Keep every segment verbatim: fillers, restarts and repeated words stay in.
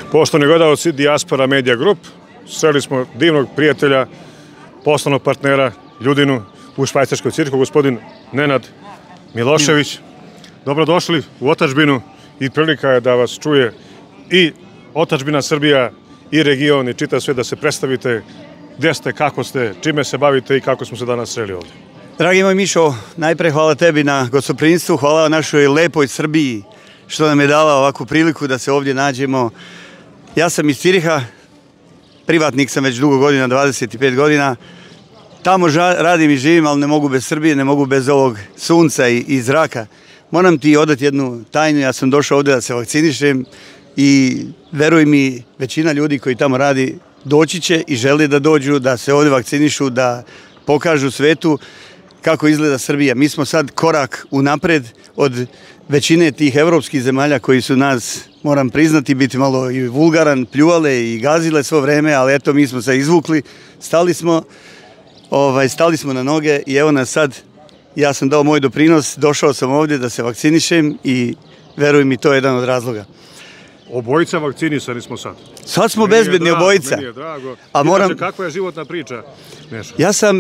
Poštovani gledalci Dijaspora Media Group, sreli smo divnog prijatelja, poslovnog partnera, ljudinu u švajcarskoj cirku, gospodin Nenad Milošević. Dobrodošli u otadžbinu i prilika je da vas čuje i otadžbina Srbija i region i čita sve, da se predstavite gdje ste, kako ste, čime se bavite i kako smo se danas sreli ovdje. Dragi moj Mišo, najpre hvala tebi na gostoprimstvu, hvala našoj lepoj Srbiji što nam je dala ovakvu priliku da se ovdje nađemo. Ja sam iz Ciriha, privatnik sam već dugo godina, dvadeset pet godina. Tamo radim i živim, ali ne mogu bez Srbije, ne mogu bez ovog sunca i, i zraka. Moram ti odati jednu tajnu, ja sam došao ovdje da se vakcinišem i veruj mi, većina ljudi koji tamo radi doći će i želi da dođu, da se ovdje vakcinišu, da pokažu svetu kako izgleda Srbija. Mi smo sad korak unapred od većine tih evropskih zemalja koji su nas, moram priznati, biti malo i vulgaran, pljuvale i gazile svo vreme, ali eto, mi smo se izvukli, stali smo, ovaj, stali smo na noge i evo nas sad, ja sam dao moj doprinos, došao sam ovdje da se vakcinišem i veruj mi, to je jedan od razloga. Obojica vakcinisani smo sad. Sad smo bezbedni obojica. Meni je drago. A moram... Inače, kakva je životna priča, Neša? Ja sam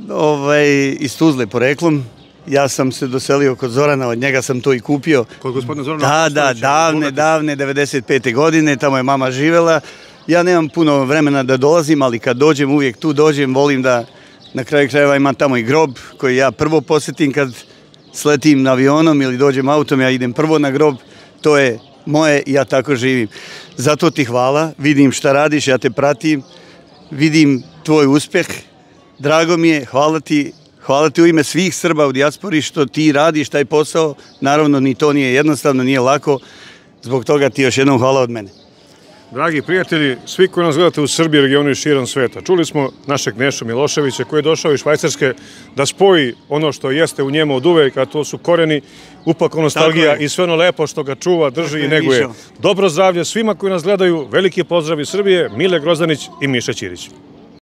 ovaj, iz Tuzle poreklom. Ja sam se doselio kod Zorana, od njega sam to i kupio. Kod gospodina Zorana? Da, da, davne, davne, devedeset pete godine, tamo je mama živela. Ja nemam puno vremena da dolazim, ali kad dođem, uvijek tu dođem, volim da na kraju krajeva imam tamo i grob koji ja prvo posjetim kad sletim avionom ili dođem autom, ja idem prvo na grob. To je moje i ja tako živim. Zato ti hvala, vidim šta radiš, ja te pratim, vidim tvoj uspjeh, drago mi je, hvala ti, hvala ti u ime svih Srba u dijaspori što ti radiš taj posao, naravno ni to nije jednostavno, nije lako, zbog toga ti još jednom hvala od mene. Dragi prijatelji, svi koji nas gledate u Srbiji, regionu i širom sveta, čuli smo našeg Nešu Miloševića koji je došao iz Švajcarske da spoji ono što jeste u njemu od uvek, a to su koreni, upako nostalgija i sve ono lepo što ga čuva, drži i neguje. Dobro zdravlje svima koji nas gledaju, veliki pozdrav iz Srbije, Mile Grozdanić i Miša Ćirić.